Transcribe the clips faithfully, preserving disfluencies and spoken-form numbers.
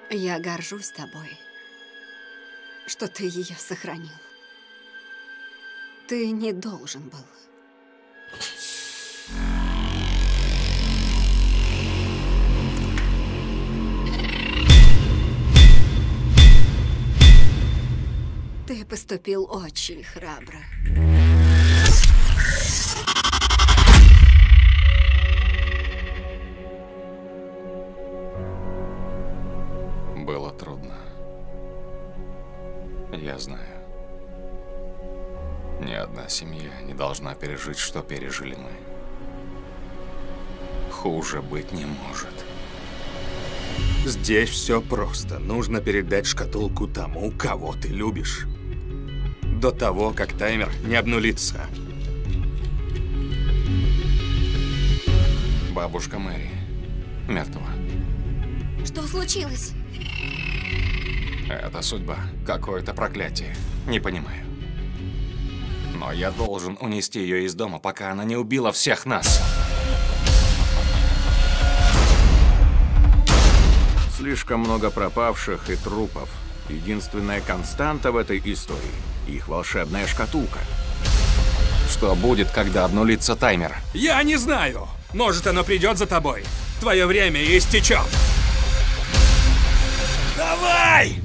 Я горжусь тобой, что ты ее сохранил. Ты не должен был. Ты поступил очень храбро. Было трудно. Я знаю. Ни одна семья не должна пережить, что пережили мы. Хуже быть не может. Здесь все просто. Нужно передать шкатулку тому, кого ты любишь. До того, как таймер не обнулится. Бабушка Мэри мертва. Что случилось? Это судьба. Какое-то проклятие. Не понимаю. Но я должен унести ее из дома, пока она не убила всех нас. Слишком много пропавших и трупов. Единственная константа в этой истории – их волшебная шкатулка. Что будет, когда обнулится таймер? Я не знаю. Может, оно придет за тобой. Твое время истечет. Давай!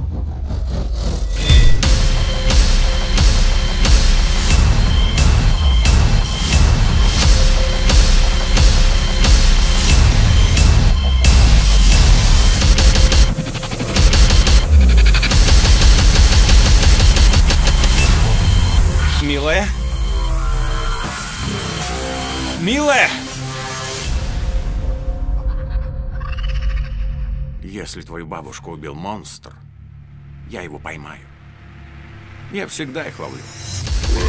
Милая? Милая! Если твою бабушку убил монстр, я его поймаю. Я всегда их ловлю.